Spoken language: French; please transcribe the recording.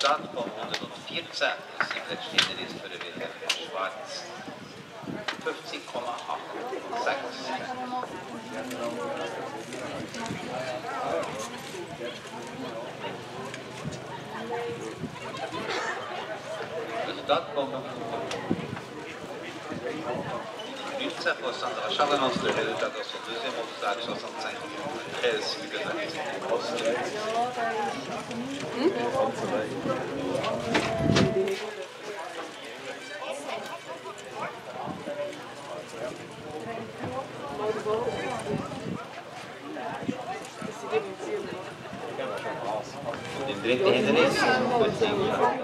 Resultat van 114 Secret Schneider ist für die Wilhelm Schwarz 50,86. Resultat van 19 pour Sandra Chavanance, le résultat dans son deuxième obstacle, 65,13 Den dritten Hindernis,